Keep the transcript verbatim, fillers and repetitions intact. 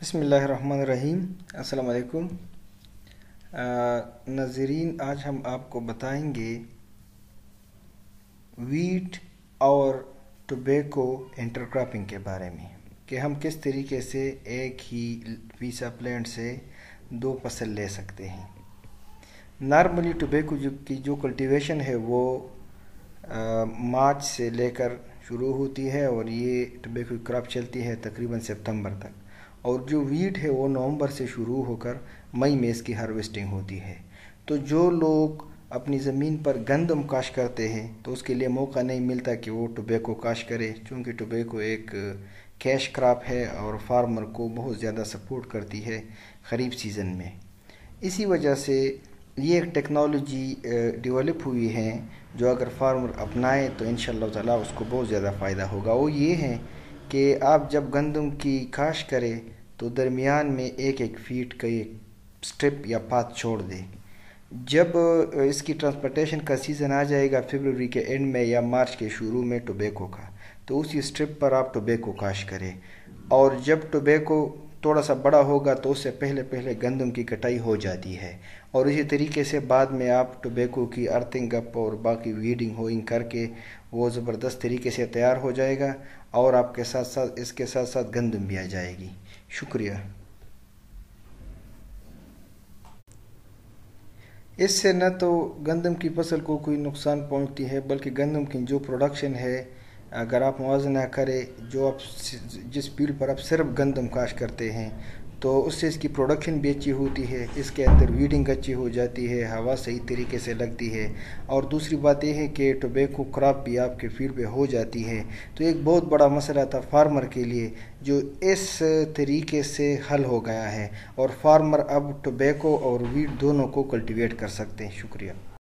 بسم اللہ الرحمن الرحیم۔ السلام علیکم ناظرین، آج ہم آپ کو بتائیں گے ویٹ اور ٹوبیکو انٹر کراپنگ کے بارے میں کہ ہم کس طریقے سے ایک ہی ویسا پلانٹ سے دو فصل لے سکتے ہیں۔ نارملی ٹوبیکو کی جو کلٹیویشن ہے وہ مارچ سے لے کر شروع ہوتی ہے اور یہ ٹوبیکو کی کراپ چلتی ہے تقریباً سپتمبر تک، اور جو ویٹ ہے وہ نومبر سے شروع ہو کر مئی میں اس کی ہارویسٹنگ ہوتی ہے۔ تو جو لوگ اپنی زمین پر گندم کاش کرتے ہیں تو اس کے لیے موقع نہیں ملتا کہ وہ ٹوبیکو کاش کرے، چونکہ ٹوبیکو ایک کیش کراپ ہے اور فارمر کو بہت زیادہ سپورٹ کرتی ہے خریف سیزن میں۔ اسی وجہ سے یہ ایک ٹیکنالوجی ڈیولپ ہوئی ہے جو اگر فارمر اپنائے تو انشاءاللہ تعالیٰ اس کو بہت زیادہ فائدہ ہوگا۔ وہ یہ ہے کہ آپ جب گندم کی کاشت کریں تو درمیان میں ایک ایک فیٹ کا ایک سٹرپ یا پاتھ چھوڑ دیں۔ جب اس کی ٹرانسپورٹیشن کا سیزن آ جائے گا فروری کے اینڈ میں یا مارچ کے شروع میں ٹوبیکو کا، تو اسی سٹرپ پر آپ ٹوبیکو کاشت کریں، اور جب ٹوبیکو تھوڑا سا بڑا ہوگا تو اس سے پہلے پہلے گندم کی کٹائی ہو جاتی ہے، اور اسی طریقے سے بعد میں آپ ٹوبیکو کی ارتھنگ اپ اور باقی ویڈنگ ہوئنگ کر کے وہ زبردست طریقے سے تیار ہو جائے گا، اور آپ کے ساتھ ساتھ اس کے ساتھ ساتھ گندم بھی آ جائے گی۔ شکریہ۔ اس سے نہ تو گندم کی فصل کو کوئی نقصان پہنچتی ہے، بلکہ گندم کی جو پروڈکشن ہے اگر آپ موازنہ کریں جو آپ جس فیلڈ پر آپ صرف گندم کاشت کرتے ہیں تو اس سے اس کی پروڈکشن بھی اچھی ہوتی ہے، اس کے اندر ویڈنگ اچھی ہو جاتی ہے، ہوا صحیح طریقے سے لگتی ہے، اور دوسری بات یہ ہے کہ ٹوبیکو کراپ بھی آپ کے فیلڈ پہ ہو جاتی ہے۔ تو ایک بہت بڑا مسئلہ تھا فارمر کے لیے جو اس طریقے سے حل ہو گیا ہے، اور فارمر اب ٹوبیکو اور ویٹ دونوں کو کلٹیویٹ کر سکتے ہیں۔ شکریہ۔